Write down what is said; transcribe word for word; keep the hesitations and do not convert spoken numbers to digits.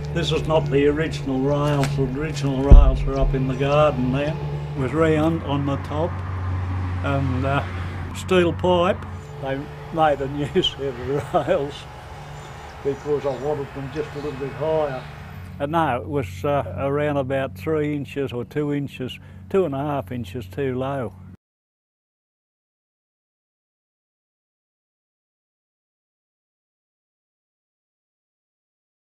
This is not the original rails. The original rails were up in the garden there. It was round on the top and uh, steel pipe. They made a new set of rails because I wanted them just a little bit higher. And no, it was uh, around about three inches or two inches, two and a half inches too low.